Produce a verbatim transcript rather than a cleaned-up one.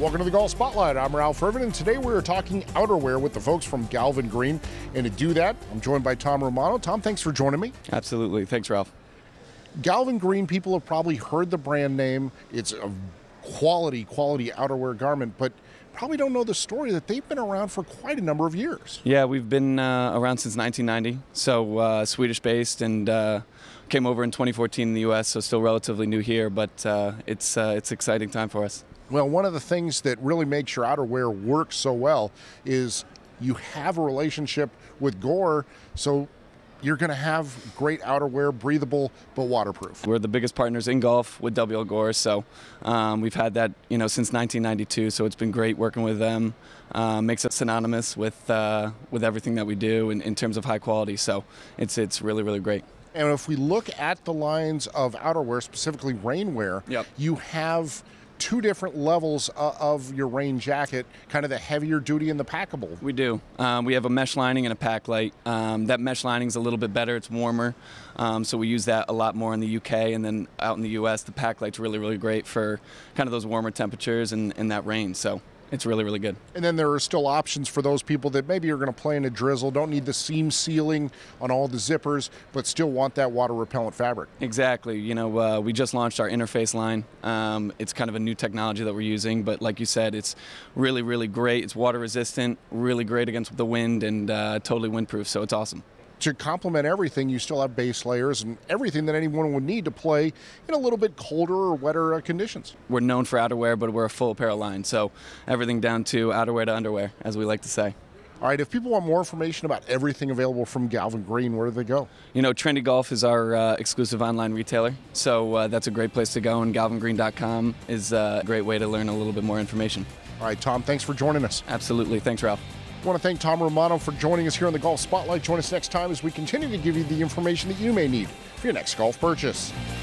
Welcome to the Golf Spotlight. I'm Ralph Irvin, and today we're talking outerwear with the folks from Galvin Green. And to do that, I'm joined by Tom Romano. Tom, thanks for joining me. Absolutely. Thanks, Ralph. Galvin Green, people have probably heard the brand name. It's a quality, quality outerwear garment, but probably don't know the story that they've been around for quite a number of years. Yeah, we've been uh, around since nineteen ninety, so uh, Swedish-based, and uh, came over in twenty fourteen in the U S, so still relatively new here, but uh, it's uh, it's an exciting time for us. Well, one of the things that really makes your outerwear work so well is you have a relationship with Gore, so you're going to have great outerwear, breathable, but waterproof. We're the biggest partners in golf with W L Gore, so um, we've had that you know since nineteen ninety-two. So it's been great working with them. Uh, makes us synonymous with uh, with everything that we do in, in terms of high quality. So it's it's really really great. And if we look at the lines of outerwear, specifically rainwear, yep. you have two different levels uh, of your rain jacket, kind of the heavier duty and the packable. We do. Um, we have a mesh lining and a pack light. Um, that mesh lining is a little bit better. It's warmer, um, so we use that a lot more in the U K, and then out in the U S, the pack light's really, really great for kind of those warmer temperatures and, and that rain. So it's really, really good. And then there are still options for those people that maybe are going to play in a drizzle, don't need the seam sealing on all the zippers, but still want that water repellent fabric. Exactly. You know, uh, we just launched our interface line. Um, it's kind of a new technology that we're using, but like you said, it's really, really great. It's water resistant, really great against the wind, and uh, totally windproof, so it's awesome. To complement everything, you still have base layers and everything that anyone would need to play in a little bit colder or wetter uh, conditions. We're known for outerwear, but we're a full apparel line, so everything down to outerwear to underwear, as we like to say. All right, if people want more information about everything available from Galvin Green, where do they go? You know, Trendy Golf is our uh, exclusive online retailer, so uh, that's a great place to go, and galvin green dot com is uh, a great way to learn a little bit more information. All right, Tom, thanks for joining us. Absolutely. Thanks, Ralph. I want to thank Tom Romano for joining us here on the Golf Spotlight. Join us next time as we continue to give you the information that you may need for your next golf purchase.